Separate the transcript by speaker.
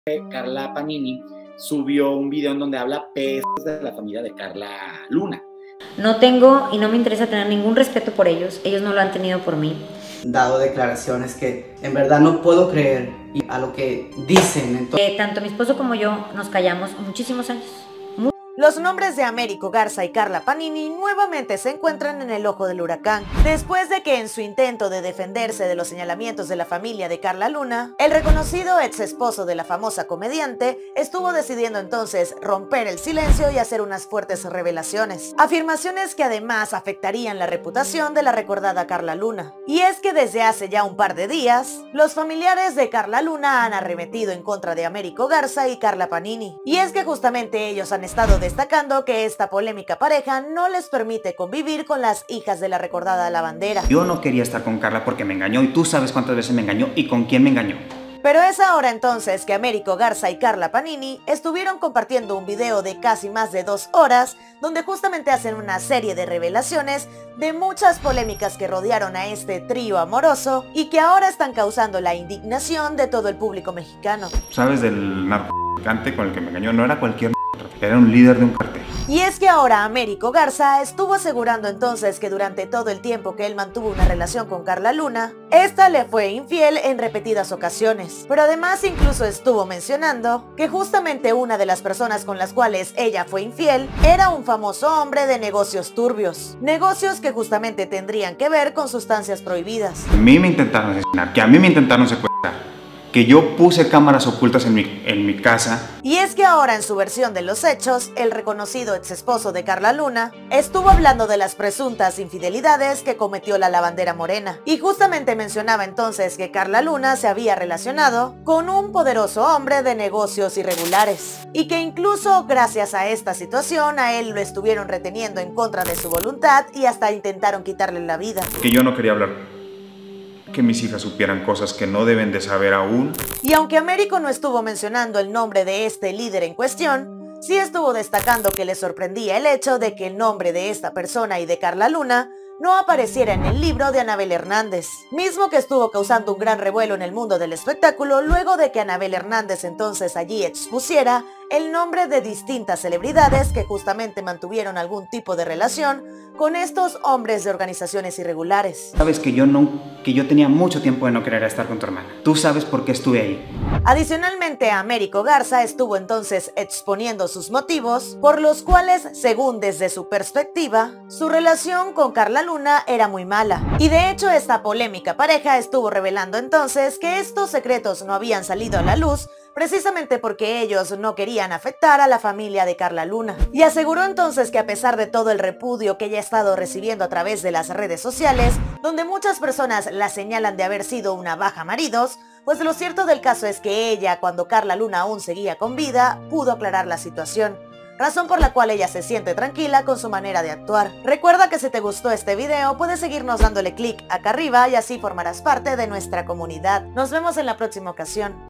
Speaker 1: Carla Panini subió un video en donde habla pestes de la familia de Carla Luna.
Speaker 2: No tengo y no me interesa tener ningún respeto por ellos no lo han tenido por mí.
Speaker 3: Dado declaraciones que en verdad no puedo creer a lo que dicen.
Speaker 2: Tanto mi esposo como yo nos callamos muchísimos años.
Speaker 4: Los nombres de Américo Garza y Carla Panini nuevamente se encuentran en el ojo del huracán, después de que en su intento de defenderse de los señalamientos de la familia de Carla Luna, el reconocido ex esposo de la famosa comediante estuvo decidiendo entonces romper el silencio y hacer unas fuertes revelaciones. Afirmaciones que además afectarían la reputación de la recordada Carla Luna. Y es que desde hace ya un par de días, los familiares de Carla Luna han arremetido en contra de Américo Garza y Carla Panini. Y es que justamente ellos han estado destacando que esta polémica pareja no les permite convivir con las hijas de la recordada lavandera.
Speaker 5: Yo no quería estar con Carla porque me engañó y tú sabes cuántas veces me engañó y con quién me engañó.
Speaker 4: Pero es ahora entonces que Américo Garza y Carla Panini estuvieron compartiendo un video de casi más de 2 horas donde justamente hacen una serie de revelaciones de muchas polémicas que rodearon a este trío amoroso y que ahora están causando la indignación de todo el público mexicano.
Speaker 5: ¿Sabes del narcotraficante con el que me engañó? No era cualquier narcotraficante, era un líder de un cartel.
Speaker 4: Y es que ahora Américo Garza estuvo asegurando entonces que durante todo el tiempo que él mantuvo una relación con Carla Luna, esta le fue infiel en repetidas ocasiones. Pero además incluso estuvo mencionando que justamente una de las personas con las cuales ella fue infiel era un famoso hombre de negocios turbios. Negocios que justamente tendrían que ver con sustancias prohibidas.
Speaker 5: A mí me intentaron asesinar, que a mí me intentaron secuestrar, que yo puse cámaras ocultas en mi casa.
Speaker 4: Y es que ahora en su versión de los hechos, el reconocido ex esposo de Carla Luna estuvo hablando de las presuntas infidelidades que cometió la lavandera morena. Y justamente mencionaba entonces que Carla Luna se había relacionado con un poderoso hombre de negocios irregulares. Y que incluso gracias a esta situación a él lo estuvieron reteniendo en contra de su voluntad y hasta intentaron quitarle la vida.
Speaker 5: Que yo no quería hablar. Que mis hijas supieran cosas que no deben de saber aún.
Speaker 4: Y aunque Américo no estuvo mencionando el nombre de este líder en cuestión, sí estuvo destacando que le sorprendía el hecho de que el nombre de esta persona y de Carla Luna no apareciera en el libro de Anabel Hernández, mismo que estuvo causando un gran revuelo en el mundo del espectáculo luego de que Anabel Hernández entonces allí expusiera el nombre de distintas celebridades que justamente mantuvieron algún tipo de relación con estos hombres de organizaciones irregulares.
Speaker 5: Sabes que yo tenía mucho tiempo de no querer estar con tu hermana. Tú sabes por qué estuve ahí.
Speaker 4: Adicionalmente, Américo Garza estuvo entonces exponiendo sus motivos por los cuales, según desde su perspectiva, su relación con Carla Luna era muy mala. Y de hecho, esta polémica pareja estuvo revelando entonces que estos secretos no habían salido a la luz precisamente porque ellos no querían afectar a la familia de Carla Luna. Y aseguró entonces que a pesar de todo el repudio que ella ha estado recibiendo a través de las redes sociales, donde muchas personas la señalan de haber sido una baja maridos, pues lo cierto del caso es que ella, cuando Carla Luna aún seguía con vida, pudo aclarar la situación. Razón por la cual ella se siente tranquila con su manera de actuar. Recuerda que si te gustó este video, puedes seguirnos dándole clic acá arriba y así formarás parte de nuestra comunidad. Nos vemos en la próxima ocasión.